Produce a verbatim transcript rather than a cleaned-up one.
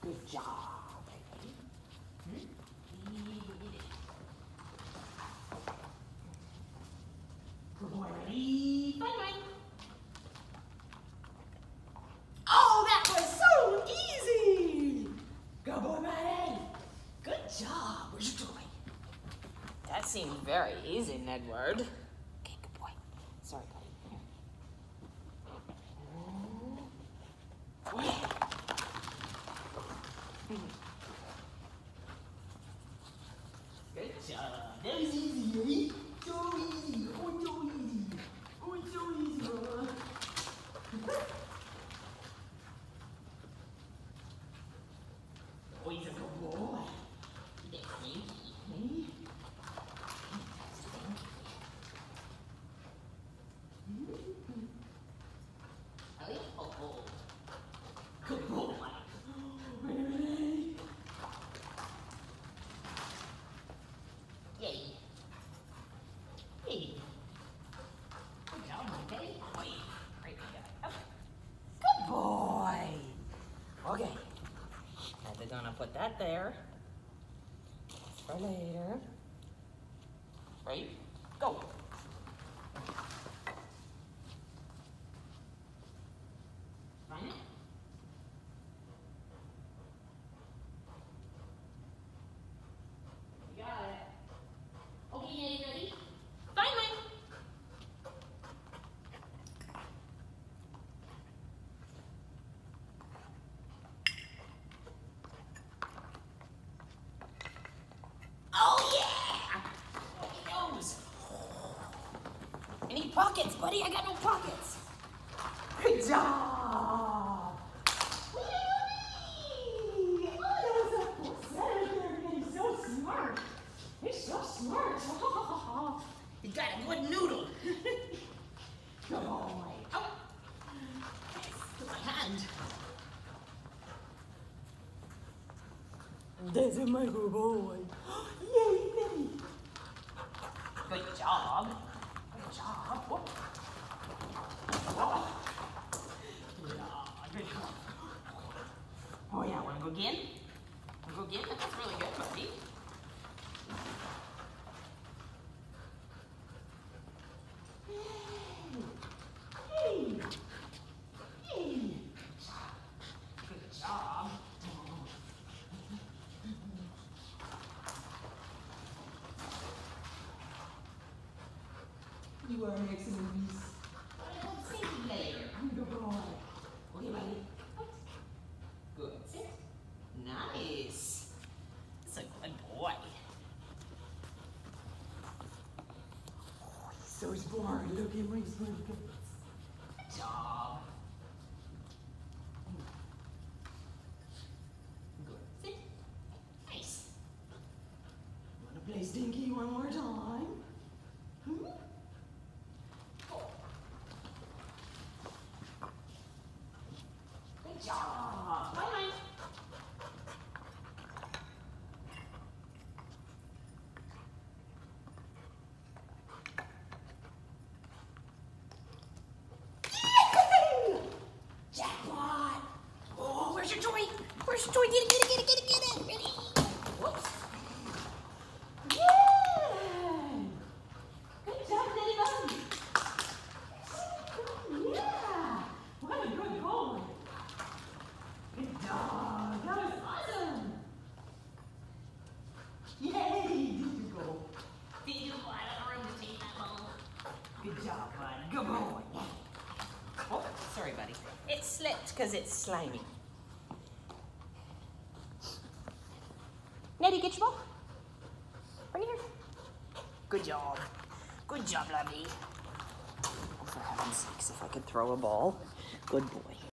Good job. Hmm? Good boy, ready? Fine, fine. Oh, that was so easy. Good boy, buddy. Good job. Where's your toy? That seemed very easy, Nedward. Okay, good boy. Sorry, buddy. Here. Good job. That was easy, eh? So easy. Oh, so easy. Oh, so easy, boy. Oh, he's a good boy. That's stinky, eh? Stinky. Oh, yeah. Oh, oh. Good boy. Ready? Yay. Yay. Good job, my baby. Boy. Great guy. Good boy. Okay. And we're gonna put that there. For later. Right? Go. Find it. You got it. Okay, Yeti, ready? Find mine. Oh yeah! There he goes. I need pockets, buddy. I got no pockets. Good job. Whee! Oh, that was a cool senator. He's so smart. He's so smart. He got a good noodle. Good boy. Oh. Yes, my hand. There's a my good boy. Yay, Minnie. Good job. Good job. Whoop. Whoa. Yeah, good job. Oh yeah, wanna go again? Wanna go again? That's really good, buddy. Hey. Hey. Good job. You are an excellent piece. Let's see you later. Good boy. Okay, buddy. Good. Sit. Nice. That's a good boy. Oh, he's so smart. Look at him. He's really good. Good job. Good. Sit. Nice. Want to play Stinky one more time? Hmm? Good job. Bye bye. Jackpot. Oh, where's your toy? Where's your toy? Get it, get it, get it, get it, get it. Ready? Whoops. Yay! Good job, Daddy Bun. Yeah. What a good boy. Good job. That was awesome. Yay! Did you go? Did you go out of the room to take that ball? Good job, bud. Good boy. Oh, sorry, buddy. It slipped because it's slimy. Nettie, get your ball. Bring it here. Good job. Good job, lovely. Oh, for heaven's sakes, if I could throw a ball. Good boy.